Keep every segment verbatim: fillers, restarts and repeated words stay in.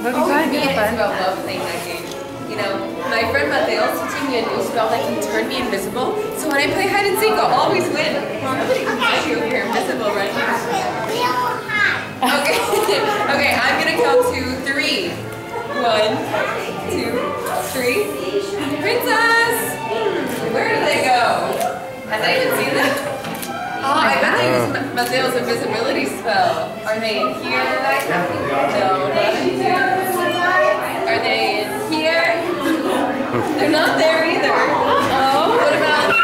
That'd be Oh, fun. me and Fun. Isabel love playing that game. You know, my friend Mateo's teaching me a new spell that can turn me invisible. So when I play hide and seek, I'll always win. Nobody can find you over here invisible, right? Okay. Okay, I'm gonna count to three. One, two, three. Princess! Where did they go? Has anyone seen them? Oh, I bet they use Mateo's invisibility spell. Are they in here? No, not in here. Are they in here? They're not there either. Oh, what about?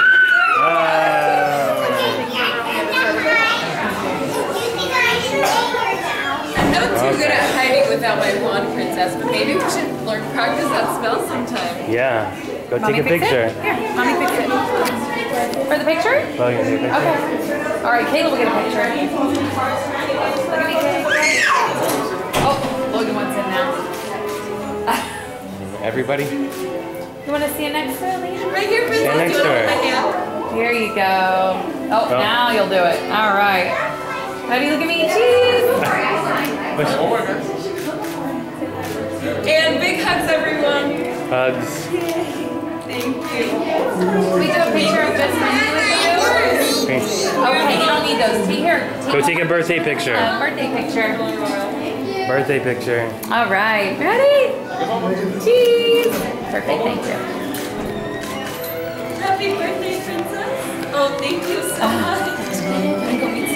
I'm not too good at hiding without my wand, Princess, but maybe we should learn practice that spell sometime. Yeah. Go Mommy take a fix picture. It? Here, Mommy fix it. For the picture? Oh, you take a picture? Okay. All right, Kayla will get a picture. Look at me, Kayla. Oh, Logan wants in now. Everybody? You want to see it next to Elena? Right here, Princess. Stand next Do you to want her. my hand? Here you go. Oh, Oh. now you'll do it. All right. Ready? Look at me. Cheese. And big hugs, everyone. Hugs. Thank you. Can we do a picture of just me with you? Okay. Okay, you don't need those. Take here. Go take a birthday picture. Uh, birthday picture. Birthday picture. All right. Ready? Cheese. Perfect. Thank you. Happy birthday, Princess. Oh, thank you so much.